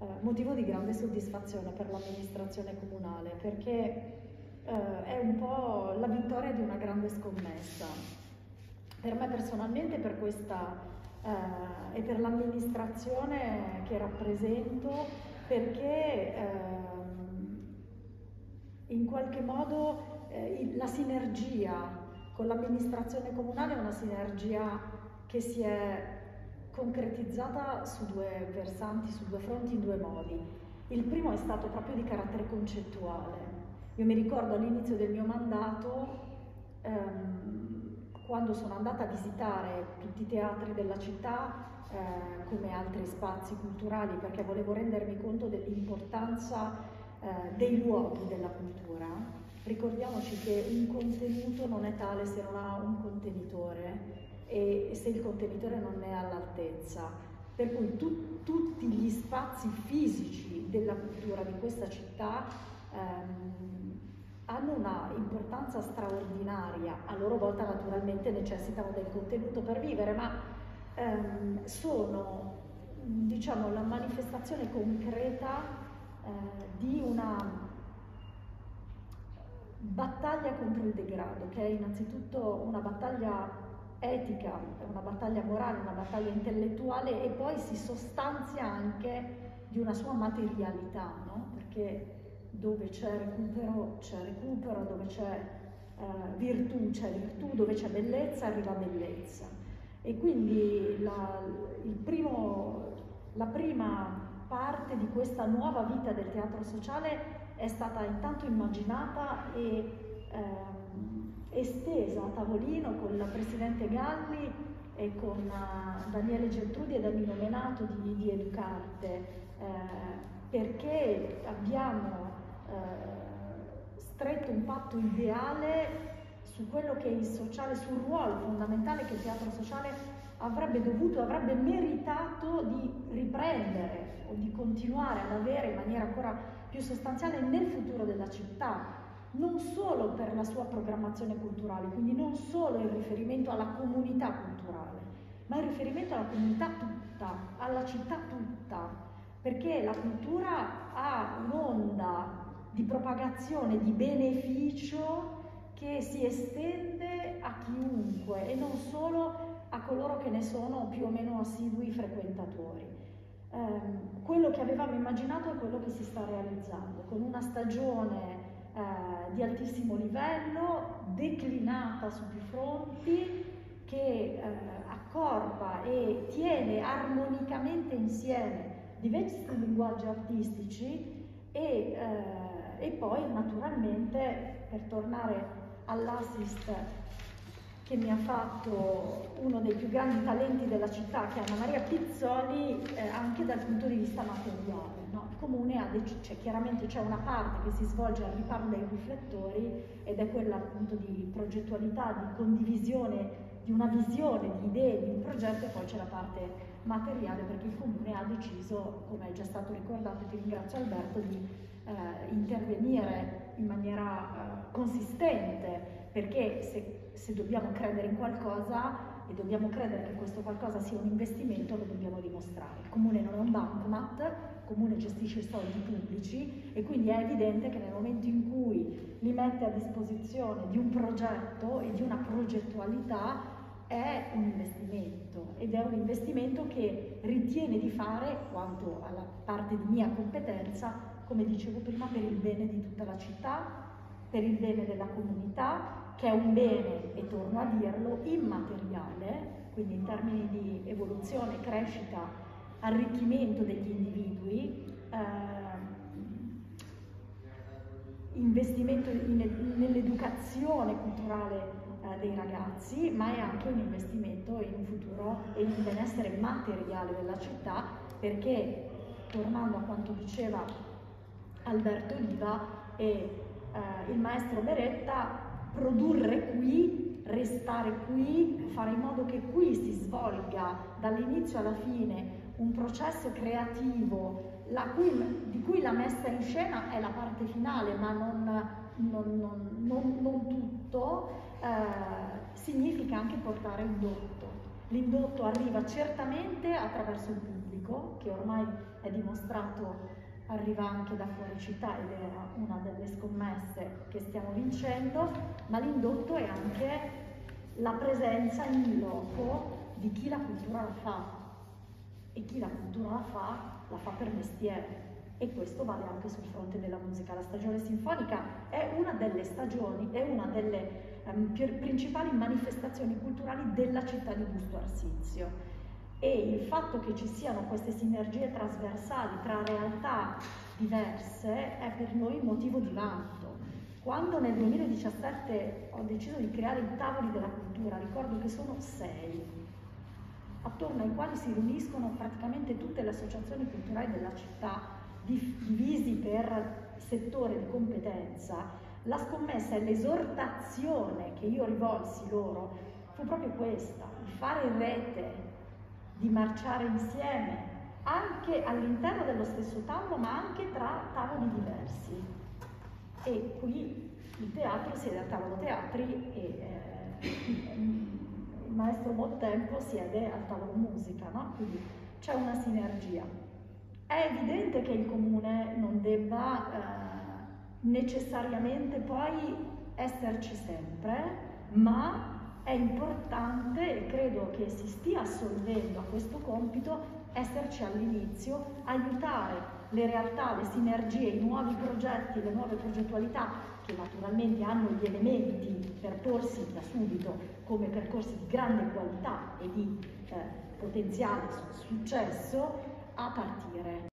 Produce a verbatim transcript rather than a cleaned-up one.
eh, motivo di grande soddisfazione per l'amministrazione comunale, perché eh, è un po' la vittoria di una grande scommessa. Per me personalmente, per questa eh, e per l'amministrazione che rappresento, perché eh, in qualche modo eh, la sinergia con l'amministrazione comunale è una sinergia che si è concretizzata su due versanti, su due fronti, in due modi. Il primo è stato proprio di carattere concettuale. Io mi ricordo all'inizio del mio mandato, ehm, quando sono andata a visitare tutti i teatri della città, eh, come altri spazi culturali, perché volevo rendermi conto dell'importanza eh, dei luoghi della cultura. Ricordiamoci che un contenuto non è tale se non ha un contenitore e se il contenitore non è all'altezza. Per cui tu, tutti gli spazi fisici della cultura di questa città ehm, hanno una importanza straordinaria, a loro volta naturalmente necessitano del contenuto per vivere, ma ehm, sono, diciamo, la manifestazione concreta eh, di una battaglia contro il degrado, che è innanzitutto una battaglia etica, una battaglia morale, una battaglia intellettuale, e poi si sostanzia anche di una sua materialità, no? Perché dove c'è recupero c'è recupero, dove c'è eh, virtù c'è virtù, dove c'è bellezza arriva bellezza. E quindi la, il primo, la prima parte di questa nuova vita del teatro sociale è stata intanto immaginata e ehm, estesa a tavolino con la Presidente Galli e con uh, Daniele Geltrudi e Danilo Menato di, di Educarte, eh, perché abbiamo eh, stretto un patto ideale su quello che è il sociale, sul ruolo fondamentale che il teatro sociale avrebbe dovuto, avrebbe meritato di riprendere o di continuare ad avere in maniera ancora più sostanziale nel futuro della città, non solo per la sua programmazione culturale, quindi non solo in riferimento alla comunità culturale, ma in riferimento alla comunità tutta, alla città tutta, perché la cultura ha un'onda di propagazione, di beneficio che si estende a chiunque e non solo a coloro che ne sono più o meno assidui frequentatori. Eh, quello che avevamo immaginato è quello che si sta realizzando, con una stagione eh, di altissimo livello, declinata su più fronti, che eh, accorpa e tiene armonicamente insieme diversi linguaggi artistici e, eh, e poi naturalmente, per tornare all'assist che mi ha fatto uno dei più grandi talenti della città, che è Anna Maria Pizzoli, eh, anche dal punto di vista materiale, no? Il comune ha deciso, cioè, chiaramente c'è una parte che si svolge al riparo dei riflettori ed è quella appunto di progettualità, di condivisione di una visione, di idee, di un progetto, e poi c'è la parte materiale, perché il comune ha deciso, come è già stato ricordato, ti ringrazio Alberto, di eh, intervenire in maniera eh, consistente, perché se, se dobbiamo credere in qualcosa e dobbiamo credere che questo qualcosa sia un investimento, lo dobbiamo dimostrare. Il comune non è un bancomat, il comune gestisce i soldi pubblici e quindi è evidente che nel momento in cui li mette a disposizione di un progetto e di una progettualità è un investimento, ed è un investimento che ritiene di fare, quanto alla parte di mia competenza, come dicevo prima, per il bene di tutta la città, per il bene della comunità, che è un bene, e torno a dirlo, immateriale, quindi in termini di evoluzione, crescita, arricchimento degli individui, eh, investimento nell'educazione culturale eh, dei ragazzi, ma è anche un investimento in un futuro e in un benessere materiale della città, perché, tornando a quanto diceva Alberto Oliva e eh, il maestro Beretta, produrre qui, restare qui, fare in modo che qui si svolga dall'inizio alla fine un processo creativo la cui, di cui la messa in scena è la parte finale, ma non, non, non, non, non tutto, eh, significa anche portare indotto. L'indotto arriva certamente attraverso il pubblico, che ormai è dimostrato arriva anche da fuori città ed era una delle scommesse che stiamo vincendo, ma l'indotto è anche la presenza in loco di chi la cultura la fa, e chi la cultura la fa, la fa per mestiere, e questo vale anche sul fronte della musica. La stagione sinfonica è una delle stagioni, è una delle um, principali manifestazioni culturali della città di Busto Arsizio, e il fatto che ci siano queste sinergie trasversali tra realtà diverse è per noi motivo di vanto. Quando nel duemiladiciassette ho deciso di creare i tavoli della cultura, ricordo che sono sei, attorno ai quali si riuniscono praticamente tutte le associazioni culturali della città, divisi per settore di competenza. La scommessa e l'esortazione che io rivolsi loro fu proprio questa: di fare rete, di marciare insieme, anche all'interno dello stesso tavolo, ma anche tra tavoli diversi. E qui il teatro siede al tavolo teatri e eh, il maestro Bottempo siede al tavolo musica, no? Quindi c'è una sinergia. È evidente che il comune non debba eh, necessariamente poi esserci sempre, ma è importante, e credo che si stia assolvendo a questo compito, esserci all'inizio, aiutare le realtà, le sinergie, i nuovi progetti, le nuove progettualità che naturalmente hanno gli elementi per porsi da subito come percorsi di grande qualità e di eh, potenziale successo a partire.